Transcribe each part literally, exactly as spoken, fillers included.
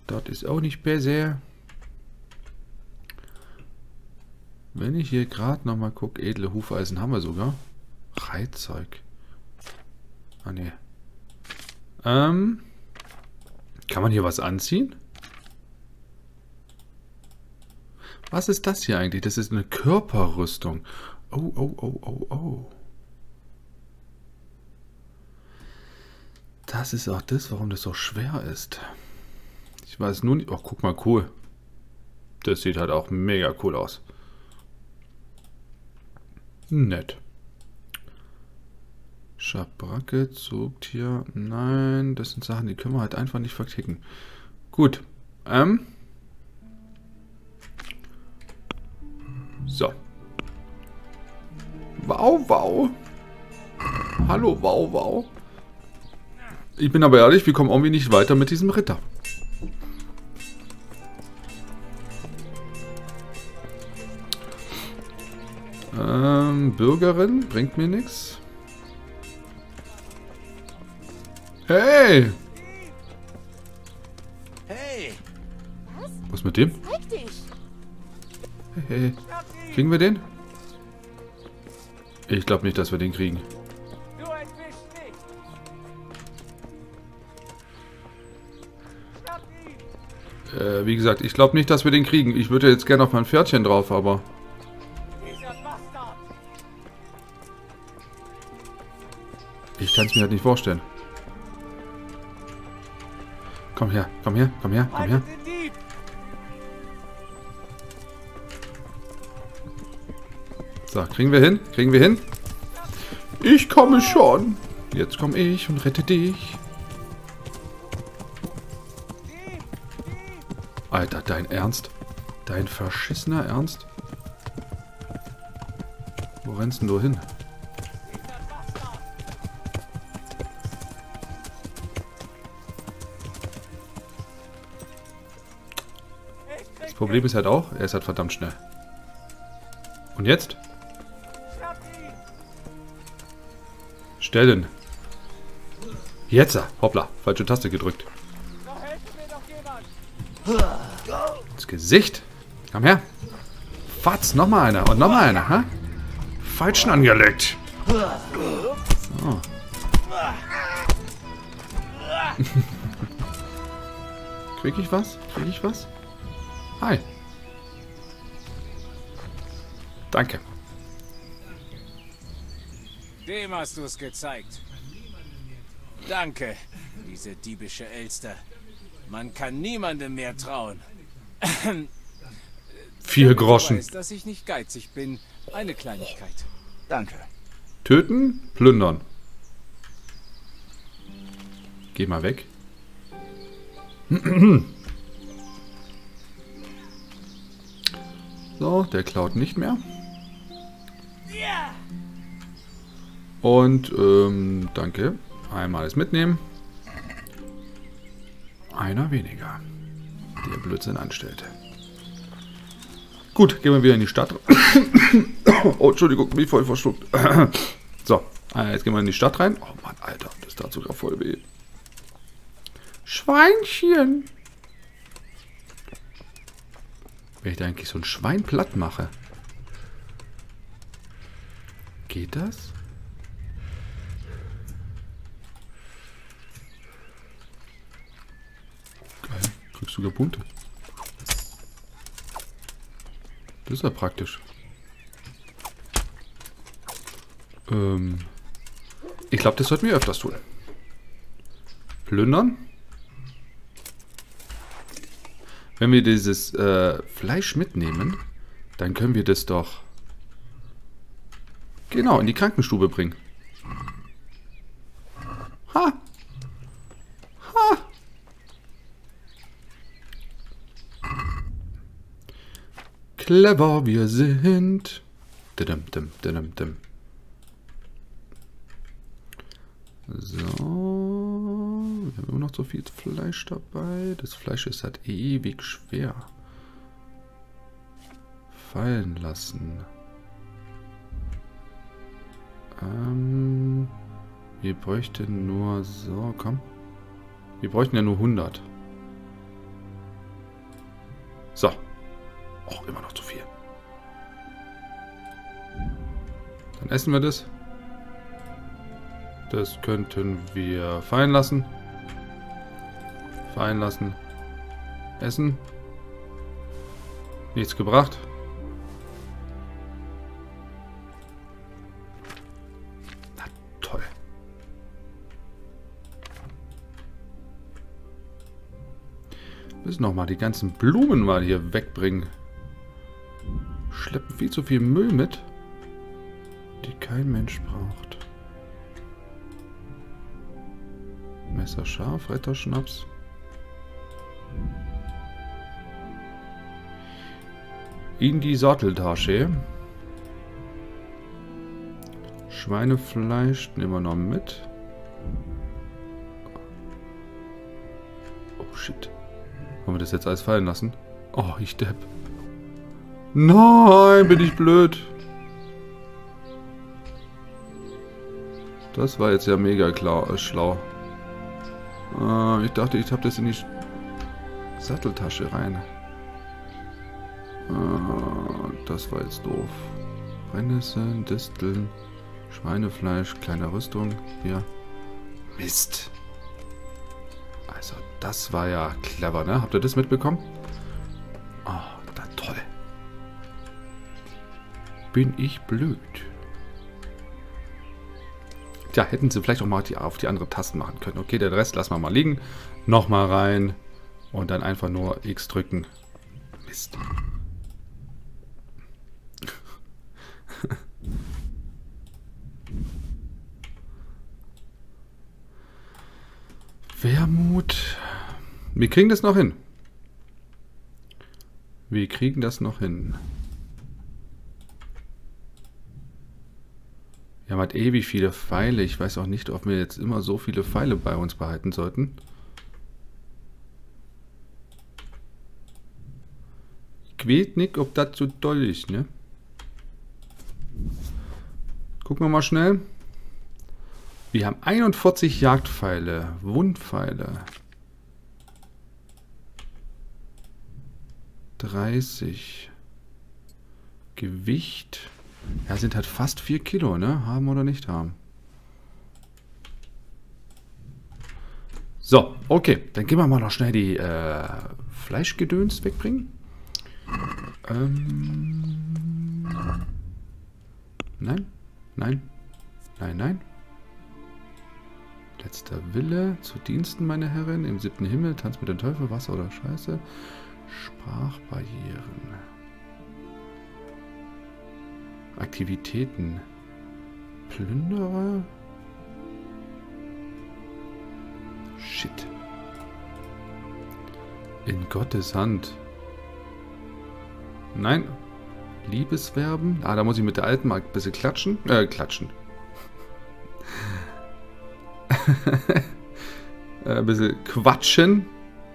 Das ist auch nicht besser. Wenn ich hier gerade nochmal gucke, edle Hufeisen haben wir sogar. Reitzeug. Ah, ne. Ähm. Kann man hier was anziehen? Was ist das hier eigentlich? Das ist eine Körperrüstung. Oh, oh, oh, oh, oh. Das ist auch das, warum das so schwer ist. Ich weiß nur nicht... Oh, guck mal, cool. Das sieht halt auch mega cool aus. Nett. Schabracke, Zugtier. Nein, das sind Sachen, die können wir halt einfach nicht verklicken. Gut. Ähm. So. Wow, wow. Hallo, wow, wow. Ich bin aber ehrlich, wir kommen irgendwie nicht weiter mit diesem Ritter. Ähm, Bürgerin bringt mir nichts. Hey! Hey! Was ist mit dem? Zeig dich! Hey, hey. Kriegen wir den? Ich glaube nicht, dass wir den kriegen. Du entwischst nicht! Schnapp ihn! Äh, wie gesagt, ich glaube nicht, dass wir den kriegen. Ich würde jetzt gerne auf mein Pferdchen drauf, aber... Dieser Bastard! Ich kann es mir halt nicht vorstellen. Komm her, komm her, komm her, komm her. Haltet den Dieb! So, kriegen wir hin? Kriegen wir hin? Ich komme schon. Jetzt komme ich und rette dich. Alter, dein Ernst? Dein verschissener Ernst? Wo rennst denn du hin? Das Problem ist halt auch, er ist halt verdammt schnell. Und jetzt? Schnapp ihn! Stellen. Jetzt! Hoppla, falsche Taste gedrückt. Da helfe mir doch jemand! Ins Gesicht. Komm her. Fatz, nochmal einer. Und nochmal einer, ha? Falschen angelegt. So. Krieg ich was? Krieg ich was? Hi. Danke. Dem hast du es gezeigt. Danke, diese diebische Elster. Man kann niemandem mehr trauen. Vier Groschen. Ich weiß, dass ich nicht geizig bin. Eine Kleinigkeit. Danke. Töten, plündern. Geh mal weg. So, der klaut nicht mehr. Und, ähm, danke. Einmal alles mitnehmen. Einer weniger. Der Blödsinn anstellte. Gut, gehen wir wieder in die Stadt. Oh, Entschuldigung, bin ich voll verschluckt. So, jetzt gehen wir in die Stadt rein. Oh Mann, Alter, das tat sogar voll weh. Schweinchen. Wenn ich da eigentlich so ein Schwein platt mache. Geht das? Geil, kriegst du sogar Punkte. Das ist ja praktisch. Ähm, ich glaube, das sollten wir öfters tun. Plündern. Wenn wir dieses äh, Fleisch mitnehmen, dann können wir das doch genau in die Krankenstube bringen. Ha! Ha! Clever wir sind. Dim, dim, dim, dim. So. Wir haben immer noch so viel Fleisch dabei. Das Fleisch ist halt ewig schwer. Fallen lassen. Ähm, wir bräuchten nur... So, komm. Wir bräuchten ja nur hundert. auch immer noch zu viel. Dann essen wir das. Das könnten wir fallen lassen. Fallen lassen. Essen. Nichts gebracht. Na toll. Müssen noch mal die ganzen Blumen mal hier wegbringen. Schleppen viel zu viel Müll mit, die kein Mensch braucht. Messer scharf, Retterschnaps. In die Satteltasche. Schweinefleisch nehmen wir noch mit. Oh shit. Wollen wir das jetzt alles fallen lassen? Oh, ich depp. Nein, bin ich blöd. Das war jetzt ja mega klar, äh, schlau. Äh, ich dachte, ich habe das in die Satteltasche rein. Äh, das war jetzt doof. Brennnesseln, Disteln, Schweinefleisch, kleine Rüstung. Hier. Mist. Also, das war ja clever, ne? Habt ihr das mitbekommen? Oh, na toll. Bin ich blöd. Tja, hätten sie vielleicht auch mal die, auf die andere Tasten machen können. Okay, den Rest lassen wir mal liegen. Nochmal rein. Und dann einfach nur X drücken. Mist. Wermut. Wir kriegen das noch hin. Wir kriegen das noch hin. Wir haben halt ewig viele Pfeile. Ich weiß auch nicht, ob wir jetzt immer so viele Pfeile bei uns behalten sollten. Ich weiß nicht, ob das so toll ist, ne? Gucken wir mal schnell. Wir haben einundvierzig Jagdpfeile, Wundpfeile. dreißig. Gewicht. Ja, sind halt fast vier Kilo, ne? Haben oder nicht haben. So, okay. Dann gehen wir mal noch schnell die äh, Fleischgedöns wegbringen. Ähm. Nein, nein, nein, nein. Letzter Wille, zu Diensten, meine Herren, im siebten Himmel, Tanz mit dem Teufel, Wasser oder Scheiße. Sprachbarrieren. Aktivitäten. Plünderer. Shit. In Gottes Hand. Nein. Liebesverben. Ah, da muss ich mit der alten mal ein bisschen klatschen. Äh, klatschen. Ein bisschen quatschen.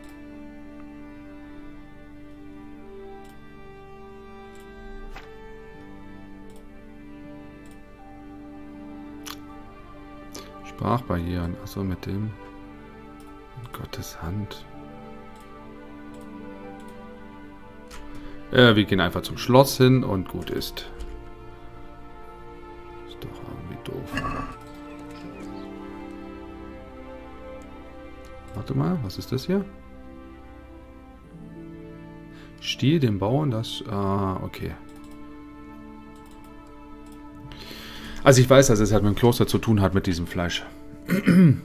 Sprachbarrieren. Achso, mit dem. In Gottes Hand. Äh, wir gehen einfach zum Schloss hin und gut ist. Ist doch irgendwie doof. Warte mal, was ist das hier? Stiehl dem Bauern das... Ah, okay. Also ich weiß, dass es halt mit dem Kloster zu tun hat mit diesem Fleisch. Gehen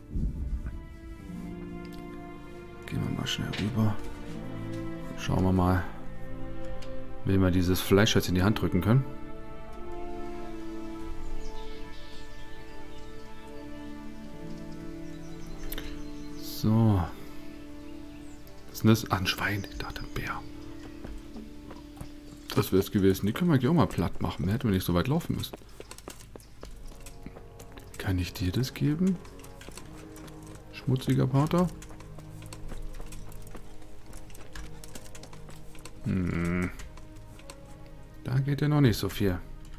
wir mal schnell rüber. Schauen wir mal, wie wir dieses Fleisch jetzt in die Hand drücken können. So. Was ist denn das? Ah, ein Schwein. Ich dachte, ein Bär. Das wäre es gewesen. Die können wir gleich auch mal platt machen. Da hätten wir nicht so weit laufen müssen. Kann ich dir das geben? Schmutziger Pater? Hm. Da geht ja noch nicht so viel.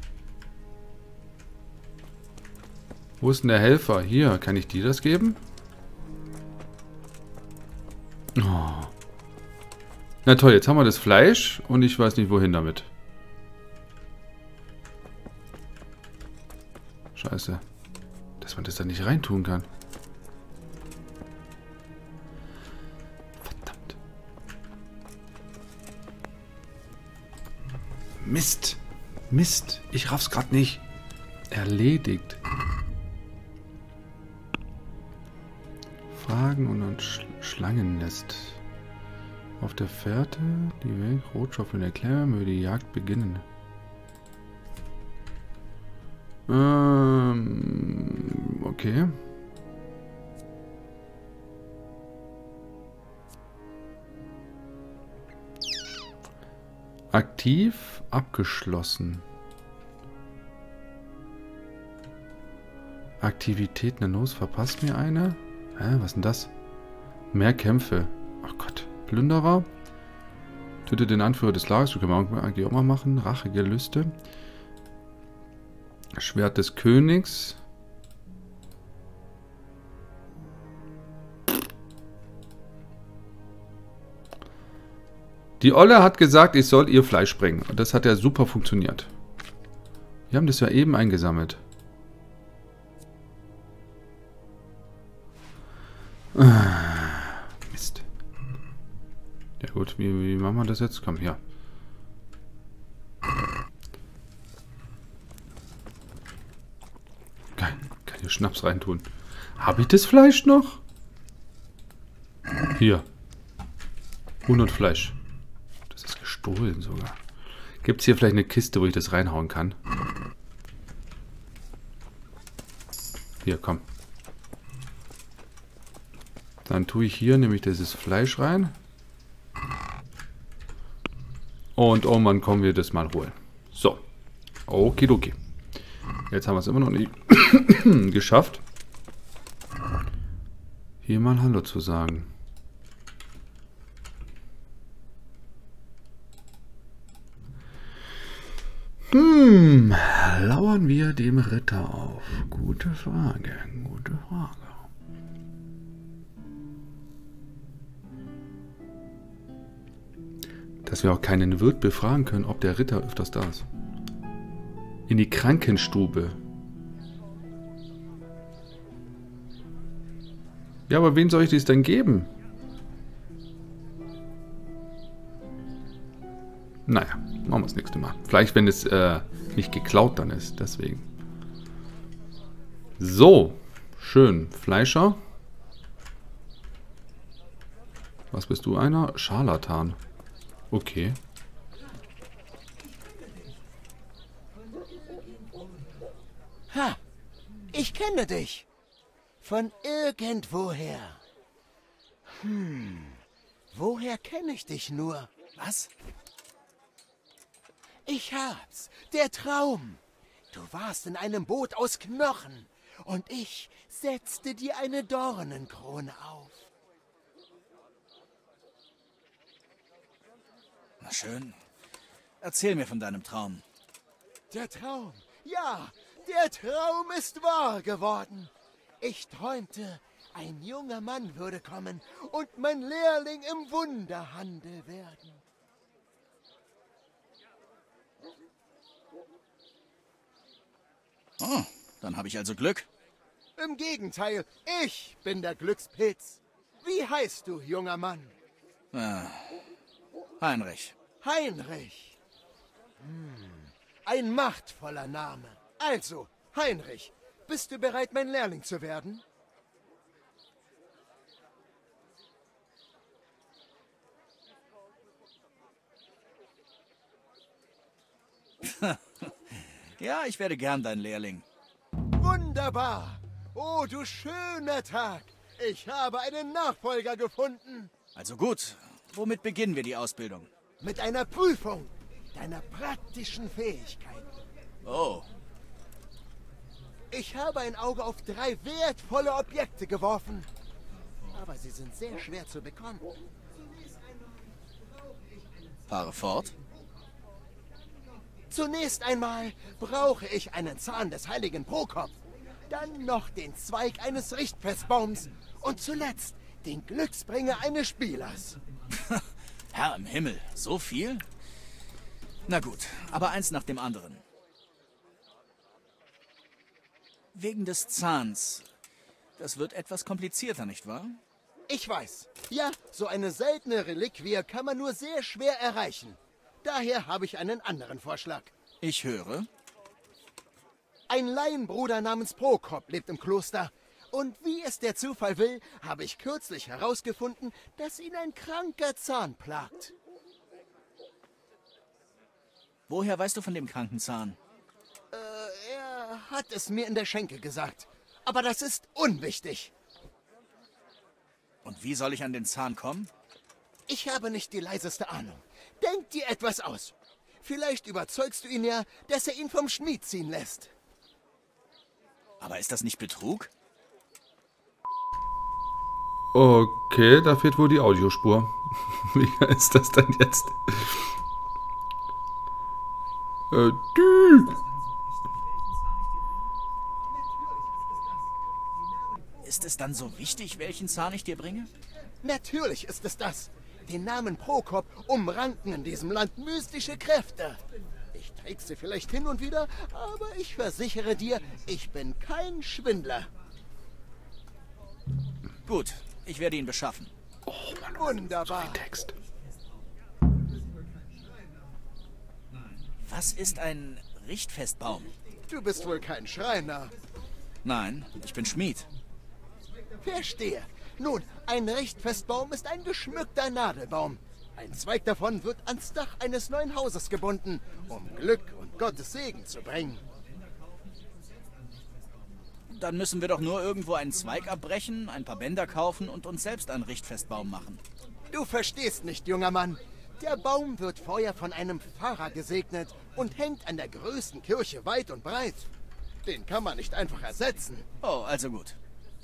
Wo ist denn der Helfer? Hier, kann ich dir das geben? Oh. Na toll, jetzt haben wir das Fleisch und ich weiß nicht, wohin damit. Scheiße. Dass man das da nicht reintun kann. Verdammt. Mist. Mist. Ich raff's grad nicht. Erledigt. Fragen und ein Sch Schlangennest. Auf der Fährte, die Weg, Rotschopf in erklären, möge die Jagd beginnen. Ähm, okay. Aktiv, abgeschlossen. Aktivität Nanos, verpasst mir eine? Hä, was ist denn das? Mehr Kämpfe. Ach Gott. Plünderer. Tötet den Anführer des Lagers. Du kannst eigentlich auch mal machen. Rachegelüste. Schwert des Königs. Die Olle hat gesagt, ich soll ihr Fleisch bringen. Und das hat ja super funktioniert. Wir haben das ja eben eingesammelt. Mist. Ja gut, wie, wie machen wir das jetzt? Komm, hier. Geil, kann hier Schnaps reintun. Habe ich das Fleisch noch? Hier. hundert Fleisch. Das ist gestohlen sogar. Gibt es hier vielleicht eine Kiste, wo ich das reinhauen kann? Hier, komm. Dann tue ich hier nämlich dieses Fleisch rein. Und irgendwann kommen wir das mal holen. So. Okidoki. Jetzt haben wir es immer noch nicht geschafft, hier mal Hallo zu sagen. Hm, lauern wir dem Ritter auf? Gute Frage, gute Frage. Dass wir auch keinen Wirt befragen können, ob der Ritter öfters da ist. In die Krankenstube. Ja, aber wen soll ich das denn geben? Naja, machen wir das nächste Mal. Vielleicht, wenn es äh, nicht geklaut dann ist. Deswegen. So. Schön. Fleischer. Was bist du einer? Scharlatan. Okay. Ha! Ich kenne dich. Von irgendwoher. Hm. Woher kenne ich dich nur? Was? Ich hab's. Der Traum. Du warst in einem Boot aus Knochen. Und ich setzte dir eine Dornenkrone auf. Na schön. Erzähl mir von deinem Traum. Der Traum. Ja, der Traum ist wahr geworden. Ich träumte, ein junger Mann würde kommen und mein Lehrling im Wunderhandel werden. Oh, dann habe ich also Glück. Im Gegenteil, ich bin der Glückspilz. Wie heißt du, junger Mann? Ah, Heinrich. Heinrich. Hm, ein machtvoller Name. Also, Heinrich, bist du bereit, mein Lehrling zu werden? Ja, ich werde gern dein Lehrling. Wunderbar. Oh, du schöner Tag. Ich habe einen Nachfolger gefunden. Also gut, womit beginnen wir die Ausbildung? Mit einer Prüfung deiner praktischen Fähigkeiten. Oh, Ich habe ein Auge auf drei wertvolle Objekte geworfen. Aber sie sind sehr schwer zu bekommen. fahre fort. Zunächst einmal brauche ich einen Zahn des heiligen Prokop. Dann noch den Zweig eines Richtfestbaums. Und zuletzt den Glücksbringer eines Spielers. Herr im Himmel, so viel? Na gut, aber eins nach dem anderen. Wegen des Zahns. Das wird etwas komplizierter, nicht wahr? Ich weiß. Ja, so eine seltene Reliquie kann man nur sehr schwer erreichen. Daher habe ich einen anderen Vorschlag. Ich höre. Ein Laienbruder namens Prokop lebt im Kloster. Und wie es der Zufall will, habe ich kürzlich herausgefunden, dass ihn ein kranker Zahn plagt. Woher weißt du von dem kranken Zahn? Äh, er hat es mir in der Schenke gesagt. Aber das ist unwichtig. Und wie soll ich an den Zahn kommen? Ich habe nicht die leiseste Ahnung. Denk dir etwas aus. Vielleicht überzeugst du ihn ja, dass er ihn vom Schmied ziehen lässt. Aber ist das nicht Betrug? Okay, da fehlt wohl die Audiospur. Wie ist das denn jetzt? Äh, dü. Ist es dann so wichtig, welchen Zahn ich dir bringe? Natürlich ist es das. Den Namen Prokop umranken in diesem Land mystische Kräfte. Ich träg sie vielleicht hin und wieder, aber ich versichere dir, ich bin kein Schwindler. Gut, ich werde ihn beschaffen. Oh Mann, Wunderbar. so viel Text. Was ist ein Richtfestbaum? Du bist wohl kein Schreiner. Nein, ich bin Schmied. Verstehe. Nun, ein Richtfestbaum ist ein geschmückter Nadelbaum. Ein Zweig davon wird ans Dach eines neuen Hauses gebunden, um Glück und Gottes Segen zu bringen. Dann müssen wir doch nur irgendwo einen Zweig abbrechen, ein paar Bänder kaufen und uns selbst einen Richtfestbaum machen. Du verstehst nicht, junger Mann. Der Baum wird vorher von einem Pfarrer gesegnet und hängt an der größten Kirche weit und breit. Den kann man nicht einfach ersetzen. Oh, also gut.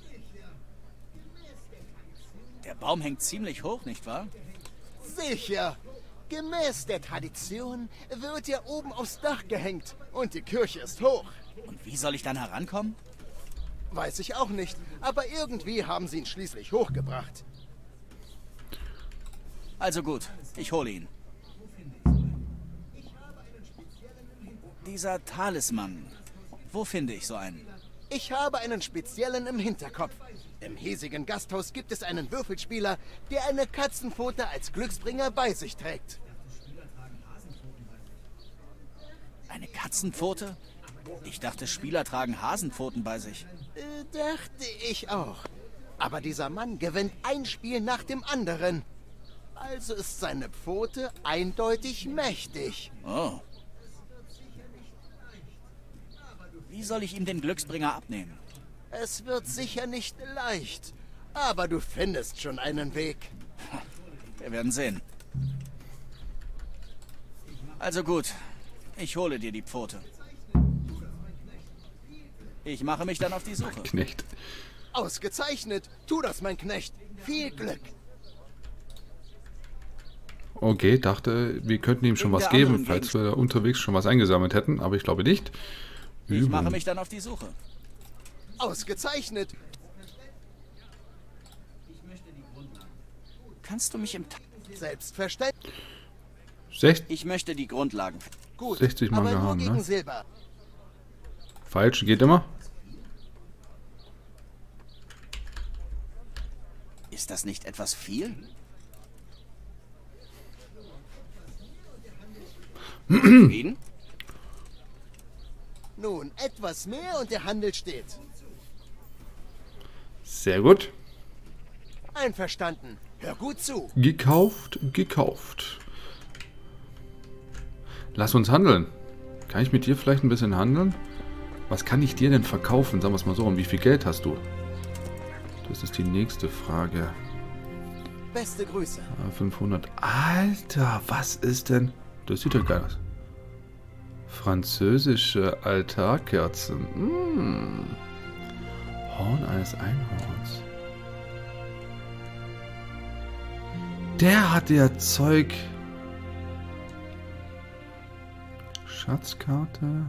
Der Baum hängt ziemlich hoch, nicht wahr? Sicher. Gemäß der Tradition wird er oben aufs Dach gehängt und die Kirche ist hoch. Und wie soll ich dann herankommen? Weiß ich auch nicht, aber irgendwie haben sie ihn schließlich hochgebracht. Also gut, ich hole ihn. Dieser Talisman, wo finde ich so einen? Ich habe einen speziellen im Hinterkopf. Im hiesigen Gasthaus gibt es einen Würfelspieler, der eine Katzenpfote als Glücksbringer bei sich trägt. Eine Katzenpfote? Ich dachte, Spieler tragen Hasenpfoten bei sich. Äh, dachte ich auch. Aber dieser Mann gewinnt ein Spiel nach dem anderen. Also ist seine Pfote eindeutig mächtig. Oh. Wie soll ich ihm den Glücksbringer abnehmen? Es wird sicher nicht leicht, aber du findest schon einen Weg. Wir werden sehen. Also gut, ich hole dir die Pfote. Ich mache mich dann auf die Suche. Knecht. Ausgezeichnet. Tu das, mein Knecht. Viel Glück. Okay, dachte, wir könnten ihm schon In was der geben, anderen falls wir unterwegs schon was eingesammelt hätten, aber ich glaube nicht. Ich Übung. mache mich dann auf die Suche. Ausgezeichnet. Kannst du mich im... Ta Selbstverständlich. Sech- ich möchte die Grundlagen... Gut, sechzig Mal aber nur gehauen, gegen ne? Silber. Falsch, geht immer. Ist das nicht etwas viel? Zufrieden? Nun, etwas mehr und der Handel steht. Sehr gut. Einverstanden. Hör gut zu. Gekauft, gekauft. Lass uns handeln. Kann ich mit dir vielleicht ein bisschen handeln? Was kann ich dir denn verkaufen? Sagen wir es mal so. Und wie viel Geld hast du? Das ist die nächste Frage. Beste Grüße. Ah, fünfhundert. Alter, was ist denn... Das sieht ja geil aus. Französische Altarkerzen. Mm. Horn eines Einhorns. Der hat ja Zeug. Schatzkarte.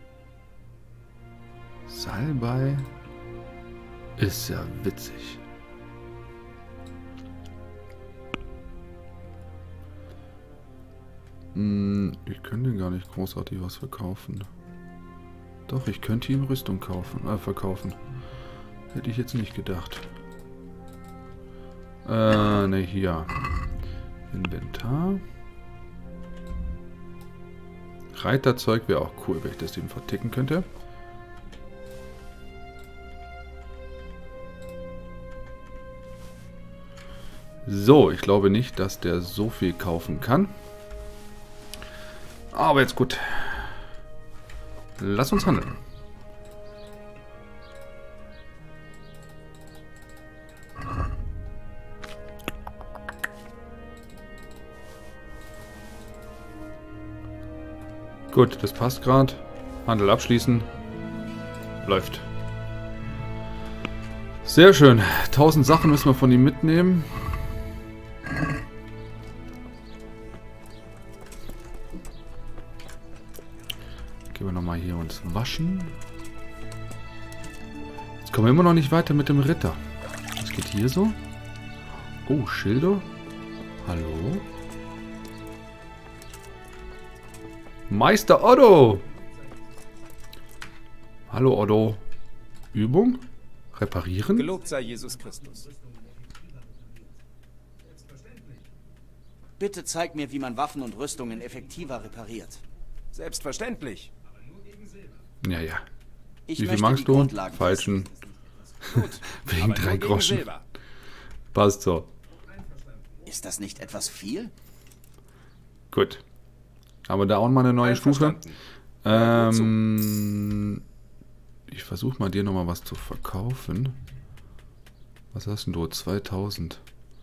Salbei. Ist ja witzig. Hm, ich könnte gar nicht großartig was verkaufen. Doch, ich könnte ihm Rüstung kaufen, äh, verkaufen. Hätte ich jetzt nicht gedacht. Äh, ne, hier. Inventar. Reiterzeug wäre auch cool, wenn ich das eben verticken könnte. So, ich glaube nicht, dass der so viel kaufen kann. Aber jetzt gut. Lass uns handeln. Gut, das passt gerade. Handel abschließen. Läuft. Sehr schön. tausend Sachen müssen wir von ihm mitnehmen. Gehen wir nochmal hier uns waschen. Jetzt kommen wir immer noch nicht weiter mit dem Ritter. Was geht hier so? Oh, Schilder. Hallo? Meister Otto! Hallo Otto. Übung? Reparieren? Gelobt sei Jesus Christus. Bitte zeig mir, wie man Waffen und Rüstungen effektiver repariert. Selbstverständlich. Ja, ja. Ich Wie viel möchte magst die du? Grundlagen Falschen. Gut. Wegen aber drei nur gegen Groschen. Silber. Passt so. wissen. Ist das nicht etwas viel? Gut. Aber da auch mal eine neue Stufe. Einverstanden. Ähm, ich versuche mal dir nochmal was zu verkaufen. Was hast denn du? zweitausend.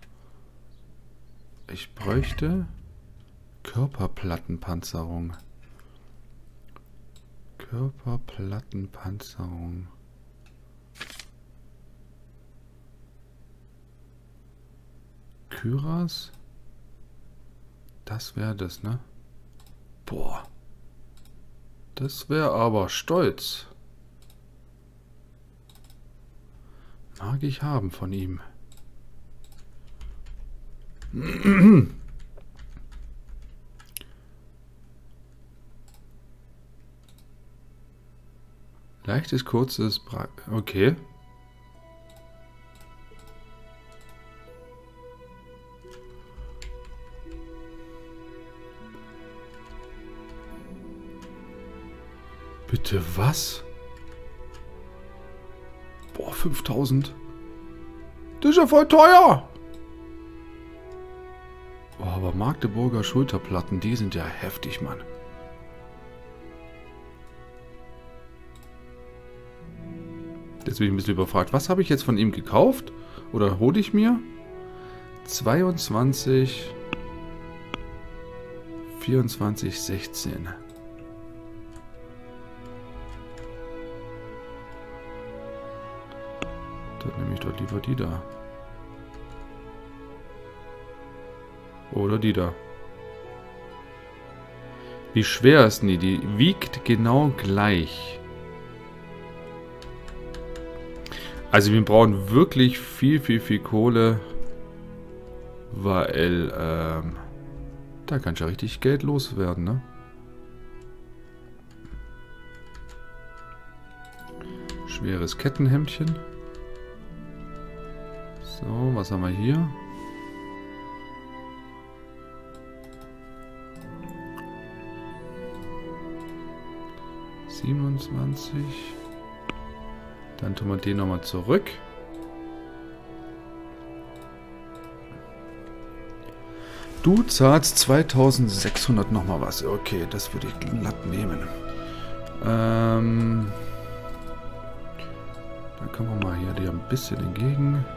Ich bräuchte Körperplattenpanzerung. Körperplattenpanzerung. Kyras? Das wäre das, ne? Boah. Das wäre aber stolz. Mag ich haben von ihm. Leichtes, kurzes... Bra okay. Bitte was? Boah, fünftausend. Das ist ja voll teuer. Boah, aber Magdeburger Schulterplatten, die sind ja heftig, Mann. Jetzt bin ich ein bisschen überfragt. Was habe ich jetzt von ihm gekauft? Oder hole ich mir? zweiundzwanzig, vierundzwanzig, sechzehn. Dann nehme ich doch lieber die da. Oder die da. Wie schwer ist denn die? Die wiegt genau gleich. Also wir brauchen wirklich viel, viel, viel Kohle. Weil, ähm, da kann ja richtig Geld loswerden, ne? Schweres Kettenhemdchen. So, was haben wir hier? siebenundzwanzig. Dann tun wir den nochmal zurück. Du zahlst zweitausendsechshundert nochmal was. Okay, das würde ich glatt nehmen. Ähm, dann kommen wir mal hier dir ein bisschen entgegen.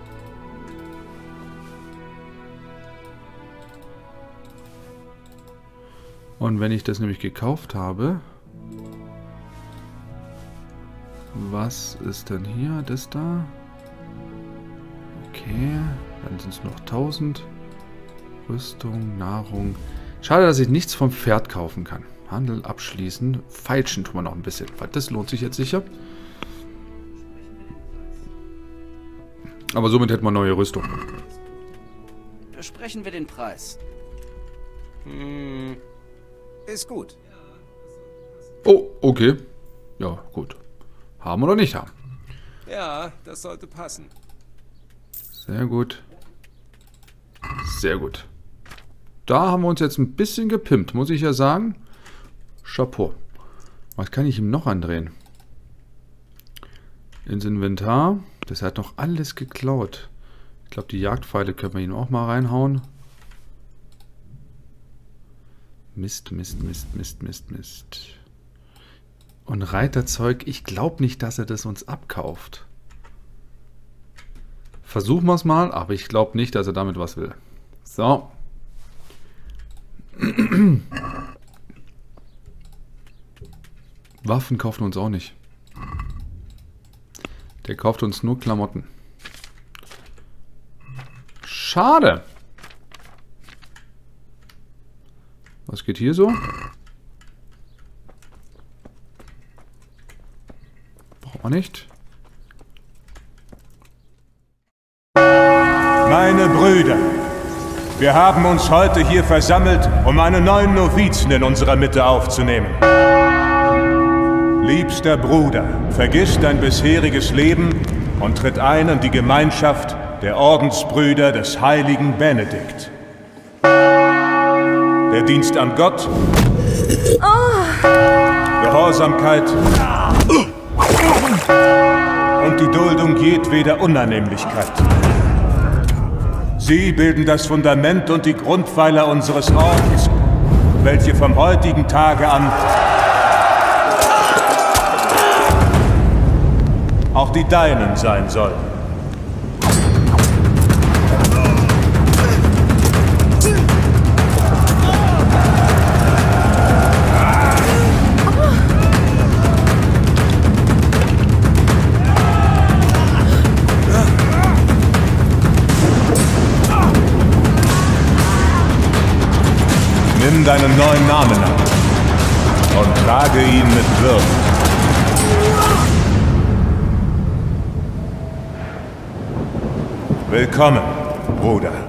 Und wenn ich das nämlich gekauft habe, was ist denn hier? Das da? Okay, dann sind es noch tausend. Rüstung, Nahrung. Schade, dass ich nichts vom Pferd kaufen kann. Handel abschließen. Feilschen tun wir noch ein bisschen, weil das lohnt sich jetzt sicher. Aber somit hätten wir neue Rüstung. Besprechen wir den Preis. Hm, Ist gut. Oh, okay. Ja, gut. Haben oder nicht haben. Ja, das sollte passen. Sehr gut. Sehr gut. Da haben wir uns jetzt ein bisschen gepimpt, muss ich ja sagen. Chapeau. Was kann ich ihm noch andrehen? Ins Inventar. Das hat noch alles geklaut. Ich glaube, die Jagdpfeile können wir ihm auch mal reinhauen. Mist, Mist, Mist, Mist, Mist, Mist. Und Reiterzeug, ich glaube nicht, dass er das uns abkauft. Versuchen wir es mal, aber ich glaube nicht, dass er damit was will. So. Waffen kaufen uns auch nicht. Der kauft uns nur Klamotten. Schade. Was geht hier so? Braucht man nicht. Meine Brüder, wir haben uns heute hier versammelt, um einen neuen Novizen in unserer Mitte aufzunehmen. Liebster Bruder, vergiss dein bisheriges Leben und tritt ein in die Gemeinschaft der Ordensbrüder des heiligen Benedikt. Der Dienst an Gott, Gehorsamkeit und die Duldung jedweder Unannehmlichkeit. Sie bilden das Fundament und die Grundpfeiler unseres Ordens, welche vom heutigen Tage an auch die deinen sein sollen. Nimm deinen neuen Namen an und trage ihn mit Würde. Willkommen, Bruder.